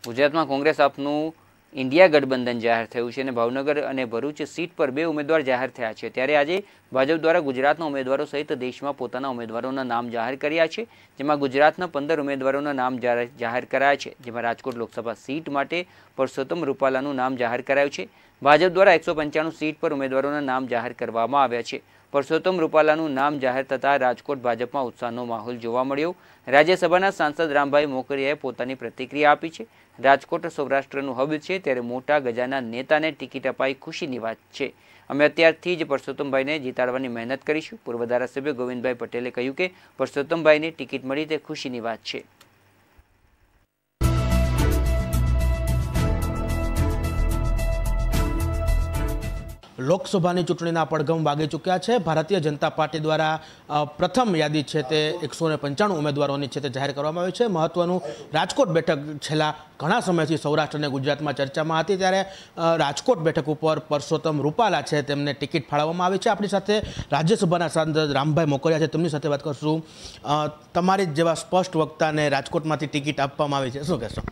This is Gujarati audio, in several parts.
ગુજરાતમાં કોંગ્રેસ આપનું इंडिया गठबंधन जाहिर थयुं छे अने भावनगर अने भरूच सीट पर 2 उम्मीदवार जाहिर थया छे। त्यारे आजे भाजप द्वारा गुजरातना उम्मीदवारों सहित देशमां पोताना उम्मीदवारोना नाम जाहिर कर्या छे, जेमां गुजरातना 15 उम्मीदवारोना नाम जाहिर कराया छे। जेमां राजकोट लोकसभा सीट माटे परसोत्तम रूपालानुं नाम जाहिर करायुं छे। भाजप द्वारा 195 सीट पर उम्मीदवारोना नाम जाहिर करवामां आव्या छे। परसोत्तम रूपालानुं नाम जाहिर थता राजकोट भाजपमां उत्साहनो माहोल जोवा मळ्यो। राज्यसभाना सांसद रामभाई मोकरियाए पोतानी प्रतिक्रिया आपी छे। राजकोट सौराष्ट्रनुं हब छे, त्यारे मोटा गजाना नेताने टिकिट अपाई खुशीनी वात छे। अमे अत्यारथी ज परसोत्तमभाईने जीताडवानी मेहनत करीशुं। पूर्व धारासभ्य गोविंदभाई पटेले कह्युं के परसोत्तमभाईने टिकिट मळी ते खुशीनी वात छे। लोकसभाની ચૂંટણીના પડઘમ વાગી ચૂક્યા છે। ભારતીય જનતા પાર્ટી દ્વારા પ્રથમ યાદી છે તે 195 ઉમેદવારોની છે તે જાહેર કરવામાં આવી છે। મહત્વનું રાજકોટ બેઠક છેલ્લા ઘણા સમયથી સૌરાષ્ટ્ર અને ગુજરાતમાં ચર્ચામાં હતી, ત્યારે રાજકોટ બેઠક ઉપર પરસોત્તમ રૂપાલા છે તેમને ટિકિટ ફાળવવામાં આવી છે। આપણી સાથે રાજ્યસભાના સાંસદ રામભાઈ મોકરિયા છે, તેમની સાથે વાત કરશું। તમારી જેવા સ્પષ્ટ વક્તાને રાજકોટમાંથી ટિકિટ આપવામાં આવી છે, શું કહેશો?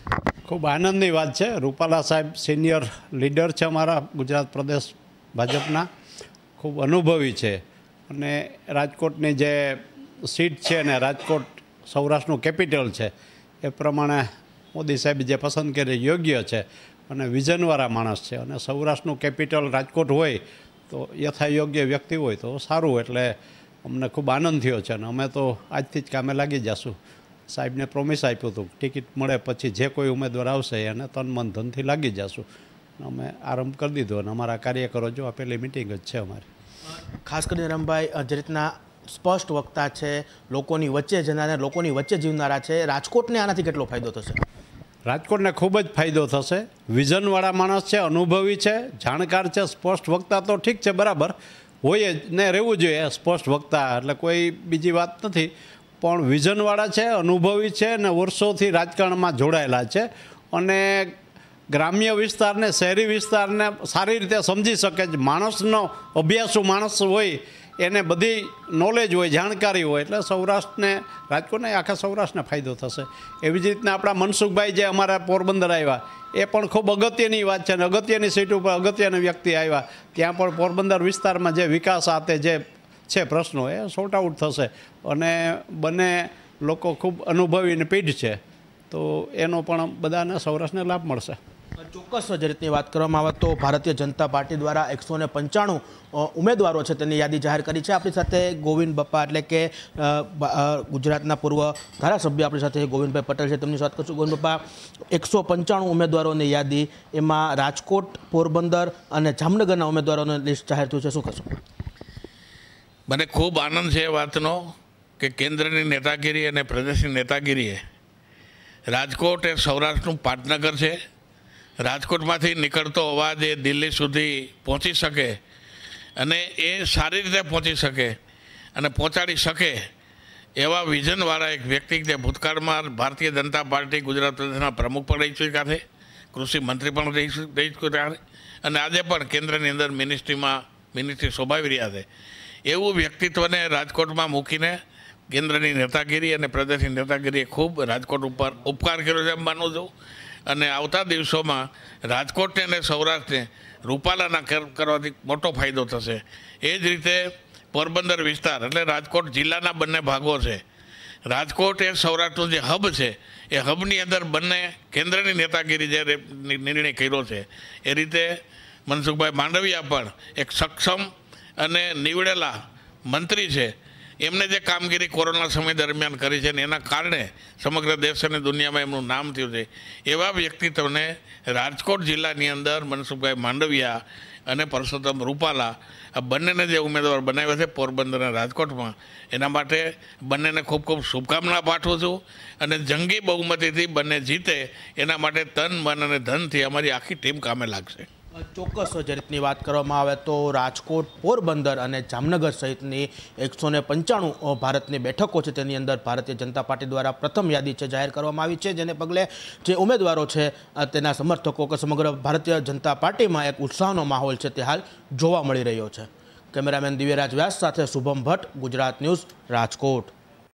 खूब आनंदनी बात है। रूपाला साहेब सीनियर लीडर है अमरा गुजरात प्रदेश भाजपना, खूब अनुभवी है अने राजकोटनी जे सीट है ने राजकोट सौराष्ट्रनु कैपिटल है ए प्रमाणे मोदी साहेब जे पसंद करे योग्य है अने विजनवाळा माणस है अने सौराष्ट्रनु कैपिटल राजकोट होय तो यथायोग्य व्यक्ति होय तो सारूँ, एटले अमने खूब आनंद थयो छे। अमे तो आजथी ज कामे लागी जाशुं। साहेब ने प्रोमिस आप्युं हतुं टिकिट मळे पछी जे कोई उम्मीदवार आवशे एने तन मन धनथी लागी जाशुं। अमे आरंभ कर दीधो अने अमारा कार्यकरो जो आ पेली मीटिंग ज छे अमारी। खास करीने रामभाई, जे रीतना स्पष्ट वक्ता छे, लोकोनी वच्चे जनारा, लोकोनी वच्चे जीवनारा छे, राजकोटने आनाथी केटलो फायदो थशे? राजकोटने खूब ज फायदो थशे। विजनवाळा माणस छे, अनुभवी छे, जाणकार छे। स्पष्ट वक्ता तो ठीक छे, बराबर होय ने रहेवुं जोईए स्पष्ट वक्ता, एटले कोई बीजी वात नथी, पण विजनवाळा छे, अनुभवी छे ने वर्षोथी राजकारणमां जोडायेला छे अने ग्राम्य विस्तार ने शहरी विस्तार ने सारी रीते समझी शके। माणसनो अभ्यासु माणस होय एने बधी नॉलेज होय, जाणकारी होय, एटले सौराष्ट्रने राजकोटने आखा सौराष्ट्रने फायदो थशे। एवी ज रीतना आपणा मनसुखभाई जे अमारा पोरबंदर आव्या ए पण खूब अगत्यनी वात छे। अगत्यनी सीट पर अगत्यना व्यक्ति आव्या, त्यां पण पोरबंदर विस्तारमां जे विकास आते जे छे प्रश्नों ए सॉर्ट आउट थशे अने बने लोको खूब अनुभवी ने पीढ़ छे तो एनो पण बधाने सौराष्ट्रने लाभ मळशे। ચોક્કસ જે રીતની વાત કરવામાં આવે તો ભારતીય જનતા પાર્ટી દ્વારા 195 ઉમેદવારો છે તેની યાદી જાહેર કરી છે। આપણી સાથે ગોવિંદ બપ્પા એટલે કે ગુજરાતના પૂર્વ ધારાસભ્ય આપણી સાથે ગોવિંદભાઈ પટેલ છે, તેમની વાત કરશું। ગોવિંદ બપ્પા, 195 ઉમેદવારોની યાદી, એમાં રાજકોટ, પોરબંદર અને જામનગરના ઉમેદવારોની લિસ્ટ જાહેર થયું છે, શું કહેશો? મને ખૂબ આનંદ છે વાતનો કે કેન્દ્રની નેતાગીરી અને પ્રદેશની નેતાગીરીએ રાજકોટ એ સૌરાષ્ટ્રનું પાટનગર છે। રાજકોટમાંથી નીકળતો અવાજ એ દિલ્હી સુધી પહોંચી શકે અને એ સારી રીતે પહોંચી શકે અને પહોંચાડી શકે એવા વિઝનવાળા એક વ્યક્તિ જે ભૂતકાળમાં ભારતીય જનતા પાર્ટી ગુજરાત પ્રદેશના પ્રમુખ પણ રહી ચૂક્યા છે, કૃષિ મંત્રી પણ રહી ચૂક્યા છે અને આજે પણ કેન્દ્રની અંદર મિનિસ્ટ્રી શોભાવી રહ્યા છે। એવું વ્યક્તિત્વને રાજકોટમાં મૂકીને કેન્દ્રની નેતાગીરી અને પ્રદેશની નેતાગીરીએ ખૂબ રાજકોટ ઉપર ઉપકાર કર્યો છે એમ માનું છું અને આવતા દિવસોમાં રાજકોટને અને સૌરાષ્ટ્રને રૂપાલાના કરવાથી મોટો ફાયદો થશે। એ જ રીતે પોરબંદર વિસ્તાર એટલે રાજકોટ જિલ્લાના બંને ભાગો છે। રાજકોટ એ સૌરાષ્ટ્રનું જે હબ છે એ હબની અંદર બંને કેન્દ્રની નેતાગીરી જે નિર્ણય કર્યો છે એ રીતે મનસુખભાઈ માંડવિયા પણ એક સક્ષમ અને નીવડેલા મંત્રી છે। એમને જે કામગીરી કોરોના સમય દરમિયાન કરી છે ને એના કારણે સમગ્ર દેશ અને દુનિયામાં એમનું નામ થયું છે, એવા વ્યક્તિત્વને રાજકોટ જિલ્લાની અંદર મનસુખભાઈ માંડવિયા અને પરસોત્તમ રૂપાલા આ બંનેને જે ઉમેદવાર બનાવ્યા છે પોરબંદર અને રાજકોટમાં, એના માટે બંનેને ખૂબ ખૂબ શુભકામના પાઠવું છું અને જંગી બહુમતીથી બંને જીતે એના માટે તન, મન અને ધનથી અમારી આખી ટીમ કામે લાગશે। ચોક્કસ જે રીતની વાત કરવામાં આવે તો રાજકોટ, પોરબંદર અને જામનગર સહિતની 195 ભારતની બેઠકો છે તેની અંદર ભારતીય જનતા પાર્ટી દ્વારા પ્રથમ યાદી છે જાહેર કરવામાં આવી છે, જેને પગલે જે ઉમેદવારો છે તેના સમર્થકો કે સમગ્ર ભારતીય જનતા પાર્ટીમાં એક ઉત્સાહનો માહોલ છે તે હાલ જોવા મળી રહ્યો છે। કેમેરામેન દિવ્યરાજ વ્યાસ સાથે શુભમ ભટ્ટ, ગુજરાત ન્યૂઝ, રાજકોટ।